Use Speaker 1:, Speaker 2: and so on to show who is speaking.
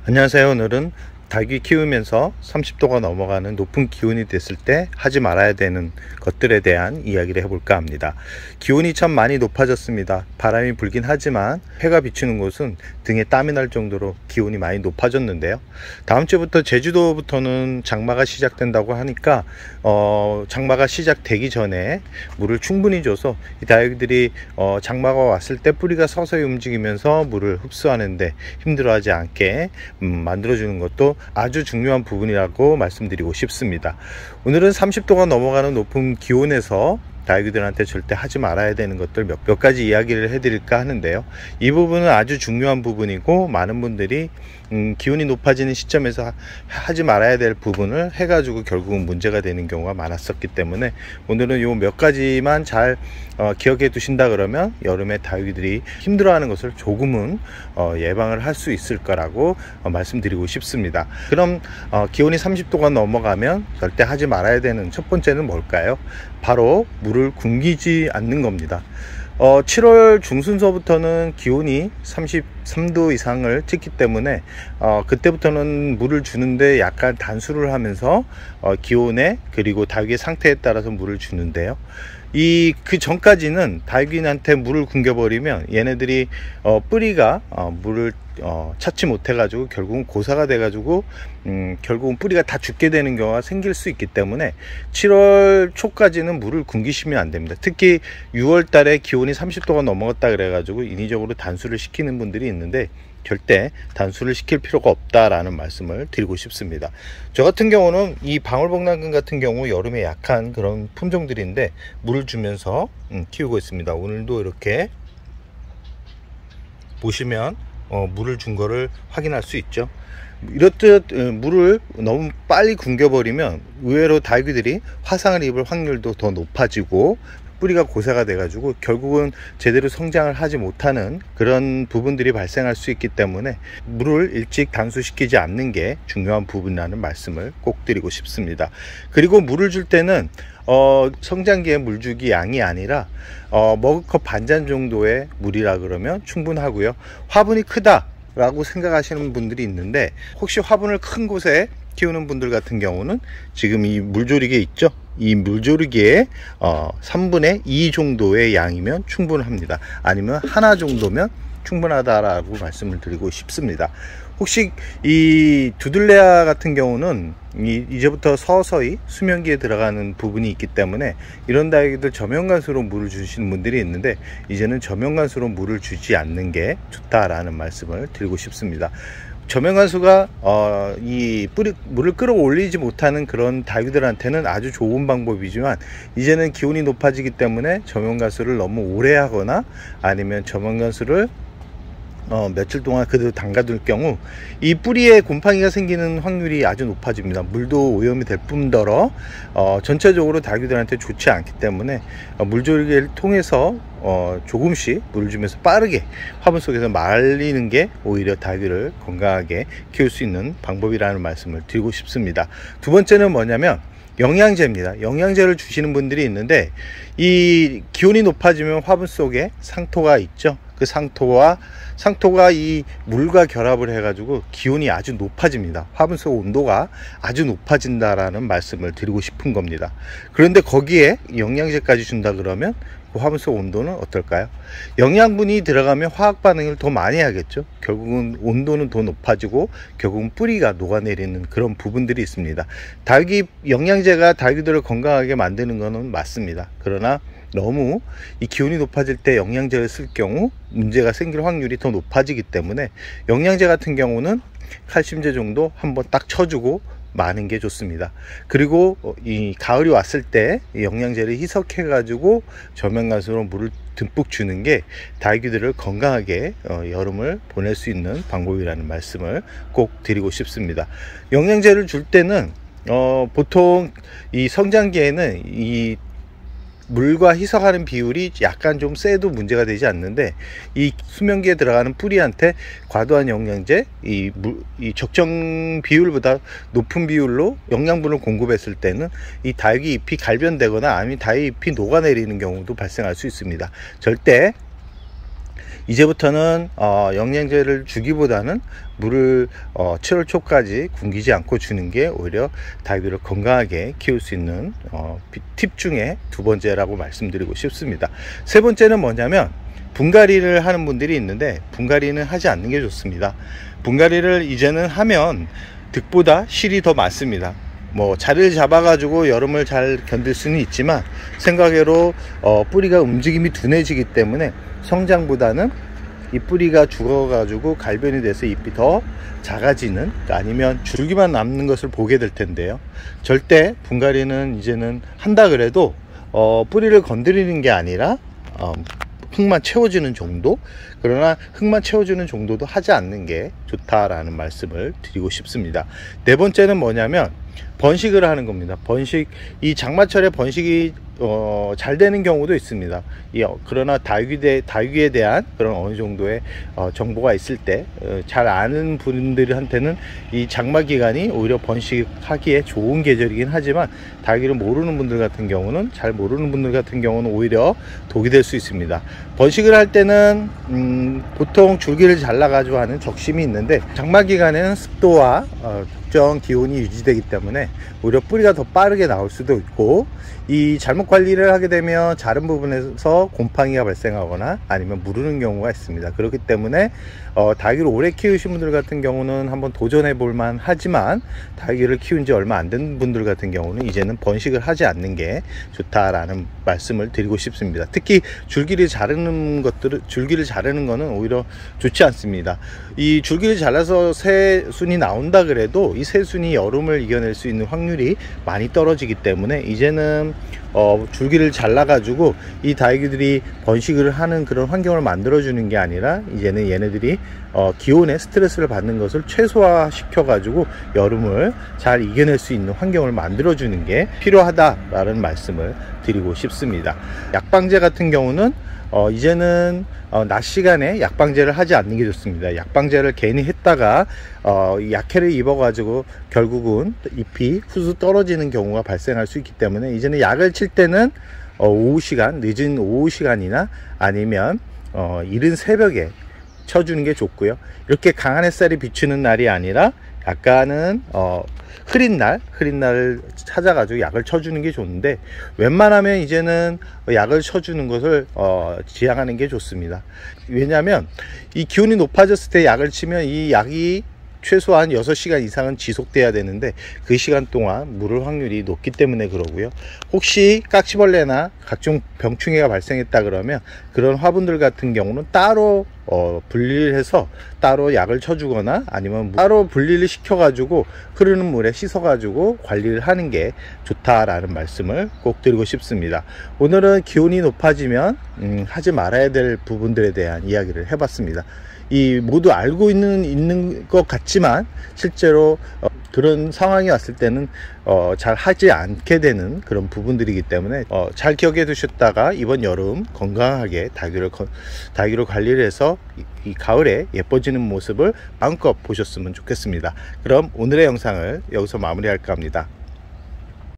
Speaker 1: 안녕하세요. 오늘은 닭이 키우면서 30도가 넘어가는 높은 기온이 됐을 때 하지 말아야 되는 것들에 대한 이야기를 해볼까 합니다. 기온이 참 많이 높아졌습니다. 바람이 불긴 하지만 해가 비추는 곳은 등에 땀이 날 정도로 기온이 많이 높아졌는데요. 다음 주부터 제주도부터는 장마가 시작된다고 하니까 장마가 시작되기 전에 물을 충분히 줘서 이 닭들이 장마가 왔을 때 뿌리가 서서히 움직이면서 물을 흡수하는데 힘들어하지 않게 만들어주는 것도 아주 중요한 부분이라고 말씀드리고 싶습니다. 오늘은 30도가 넘어가는 높은 기온에서 다육이들한테 절대 하지 말아야 되는 것들 몇 가지 이야기를 해드릴까 하는데요. 이 부분은 아주 중요한 부분이고 많은 분들이 기온이 높아지는 시점에서 하지 말아야 될 부분을 해가지고 결국은 문제가 되는 경우가 많았었기 때문에 오늘은 요 몇 가지만 잘 기억해 두신다 그러면 여름에 다육이들이 힘들어하는 것을 조금은 예방을 할 수 있을 거라고 말씀드리고 싶습니다. 그럼 기온이 30도가 넘어가면 절대 하지 말아야 되는 첫 번째는 뭘까요? 바로 물을 굶기지 않는 겁니다. 7월 중순서부터는 기온이 33도 이상을 찍기 때문에 그때부터는 물을 주는데 약간 단수를 하면서 기온에 그리고 닭의 상태에 따라서 물을 주는데요. 그 전까지는 닭인한테 물을 굶겨버리면 얘네들이 뿌리가 물을 찾지 못해 가지고 결국은 고사가 돼 가지고 결국은 뿌리가 다 죽게 되는 경우가 생길 수 있기 때문에 7월 초까지는 물을 굶기시면 안 됩니다. 특히 6월 달에 기온이 30도가 넘어갔다 그래 가지고 인위적으로 단수를 시키는 분들이 있는데 절대 단수를 시킬 필요가 없다라는 말씀을 드리고 싶습니다. 저 같은 경우는 이 방울복랑금 같은 경우 여름에 약한 그런 품종들인데 물을 주면서 키우고 있습니다. 오늘도 이렇게 보시면 물을 준 거를 확인할 수 있죠. 이렇듯 물을 너무 빨리 굶겨버리면 의외로 닭이들이 화상을 입을 확률도 더 높아지고 뿌리가 고사가 돼 가지고 결국은 제대로 성장을 하지 못하는 그런 부분들이 발생할 수 있기 때문에 물을 일찍 단수시키지 않는 게 중요한 부분이라는 말씀을 꼭 드리고 싶습니다. 그리고 물을 줄 때는 성장기의 물주기 양이 아니라 머그컵 반잔 정도의 물이라 그러면 충분하고요. 화분이 크다 라고 생각하시는 분들이 있는데 혹시 화분을 큰 곳에 키우는 분들 같은 경우는 지금 이 물조리개 있죠? 이 물조리개의 3분의 2 정도의 양이면 충분합니다. 아니면 하나 정도면 충분하다라고 말씀을 드리고 싶습니다. 혹시 이 두들레아 같은 경우는 이제부터 서서히 수면기에 들어가는 부분이 있기 때문에 이런 다육이들 저면간수로 물을 주시는 분들이 있는데 이제는 저면간수로 물을 주지 않는 게 좋다라는 말씀을 드리고 싶습니다. 저면간수가 물을 끌어올리지 못하는 그런 다육이들한테는 아주 좋은 방법이지만 이제는 기온이 높아지기 때문에 저면간수를 너무 오래 하거나 아니면 저면간수를 며칠 동안 그대로 담가둘 경우 이 뿌리에 곰팡이가 생기는 확률이 아주 높아집니다. 물도 오염이 될 뿐더러 전체적으로 닭이들한테 좋지 않기 때문에 물조리개를 통해서 조금씩 물을 주면서 빠르게 화분 속에서 말리는 게 오히려 닭을 건강하게 키울 수 있는 방법이라는 말씀을 드리고 싶습니다. 두 번째는 뭐냐면 영양제입니다. 영양제를 주시는 분들이 있는데 이 기온이 높아지면 화분 속에 상토가 있죠. 그 상토가 이 물과 결합을 해 가지고 기온이 아주 높아집니다. 화분 속 온도가 아주 높아진다라는 말씀을 드리고 싶은 겁니다. 그런데 거기에 영양제까지 준다 그러면 그 화분 속 온도는 어떨까요? 영양분이 들어가면 화학 반응을 더 많이 하겠죠. 결국은 온도는 더 높아지고 결국은 뿌리가 녹아내리는 그런 부분들이 있습니다. 영양제가 닭이들을 건강하게 만드는 것은 맞습니다. 그러나 너무 이 기온이 높아질 때 영양제를 쓸 경우 문제가 생길 확률이 더 높아지기 때문에 영양제 같은 경우는 칼슘제 정도 한번 딱 쳐주고 마는 게 좋습니다. 그리고 이 가을이 왔을 때 영양제를 희석해 가지고 저면간수로 물을 듬뿍 주는 게 닭이들을 건강하게 여름을 보낼 수 있는 방법이라는 말씀을 꼭 드리고 싶습니다. 영양제를 줄 때는 보통 이 성장기에는 이 물과 희석하는 비율이 약간 좀 세도 문제가 되지 않는데 이 수면기에 들어가는 뿌리한테 과도한 영양제 이 적정 비율보다 높은 비율로 영양분을 공급했을 때는 이 다육이 잎이 갈변되거나 아니면 다육이 잎이 녹아내리는 경우도 발생할 수 있습니다. 절대 이제부터는 영양제를 주기보다는 물을 7월 초까지 굶기지 않고 주는 게 오히려 닭을 건강하게 키울 수 있는 팁 중에 두 번째라고 말씀드리고 싶습니다. 세 번째는 뭐냐면, 분갈이를 하는 분들이 있는데 분갈이는 하지 않는 게 좋습니다. 분갈이를 이제는 하면 득보다 실이 더 많습니다. 자리를 잡아 가지고 여름을 잘 견딜 수는 있지만 생각외로 뿌리가 움직임이 둔해지기 때문에 성장보다는 이 뿌리가 죽어 가지고 갈변이 돼서 잎이 더 작아지는, 아니면 줄기만 남는 것을 보게 될 텐데요. 절대 분갈이는 이제는 한다 그래도 뿌리를 건드리는 게 아니라 흙만 채워주는 정도, 그러나 흙만 채워주는 정도도 하지 않는 게 좋다라는 말씀을 드리고 싶습니다. 네 번째는 뭐냐면, 번식을 하는 겁니다. 번식, 이 장마철에 번식이 잘 되는 경우도 있습니다. 그러나 다육이에 대한 그런 어느 정도의 정보가 있을 때 잘 아는 분들한테는 이 장마 기간이 오히려 번식하기에 좋은 계절이긴 하지만, 다육이를 모르는 분들 같은 경우는, 잘 모르는 분들 같은 경우는 오히려 독이 될 수 있습니다. 번식을 할 때는 보통 줄기를 잘라 가지고 하는 적심이 있는데, 장마 기간에는 습도와 적정 기온이 유지되기 때문에 오히려 뿌리가 더 빠르게 나올 수도 있고, 이 잘못 관리를 하게 되면 자른 부분에서 곰팡이가 발생하거나 아니면 무르는 경우가 있습니다. 그렇기 때문에 닭을 오래 키우신 분들 같은 경우는 한번 도전해 볼만 하지만, 닭을 키운 지 얼마 안 된 분들 같은 경우는 이제는 번식을 하지 않는 게 좋다라는 말씀을 드리고 싶습니다. 특히 줄기를 자르는 거는 오히려 좋지 않습니다. 이 줄기를 잘라서 새순이 나온다 그래도 이 새순이 여름을 이겨낼 수 있는 확률이 많이 떨어지기 때문에, 이제는 줄기를 잘라 가지고 이 다육이들이 번식을 하는 그런 환경을 만들어 주는 게 아니라, 이제는 얘네들이 기온에 스트레스를 받는 것을 최소화 시켜 가지고 여름을 잘 이겨낼 수 있는 환경을 만들어 주는 게 필요하다라는 말씀을 드리고 싶습니다. 약방제 같은 경우는 이제는 낮 시간에 약방제를 하지 않는 게 좋습니다. 약방제를 괜히 했다가 약해를 입어 가지고 결국은 잎이 후수 떨어지는 경우가 발생할 수 있기 때문에, 이제는 약을 칠 때는 오후 시간, 늦은 오후 시간이나 아니면 이른 새벽에 쳐주는 게 좋고요. 이렇게 강한 햇살이 비추는 날이 아니라 약간은 흐린 날을 찾아가지고 약을 쳐주는 게 좋은데, 웬만하면 이제는 약을 쳐주는 것을 지향하는 게 좋습니다. 왜냐하면 이 기온이 높아졌을 때 약을 치면 이 약이 최소한 6시간 이상은 지속돼야 되는데, 그 시간 동안 물을 확률이 높기 때문에 그러고요. 혹시 깍지벌레나 각종 병충해가 발생했다 그러면 그런 화분들 같은 경우는 따로 분리를 해서 따로 약을 쳐주거나 아니면 따로 분리를 시켜 가지고 흐르는 물에 씻어 가지고 관리를 하는 게 좋다라는 말씀을 꼭 드리고 싶습니다. 오늘은 기온이 높아지면 하지 말아야 될 부분들에 대한 이야기를 해봤습니다. 이 모두 알고 있는 것 같지만 실제로 그런 상황이 왔을 때는 잘 하지 않게 되는 그런 부분들이기 때문에 잘 기억해 두셨다가 이번 여름 건강하게 닭유를 관리를 해서 이 가을에 예뻐지는 모습을 마음껏 보셨으면 좋겠습니다. 그럼 오늘의 영상을 여기서 마무리할까 합니다.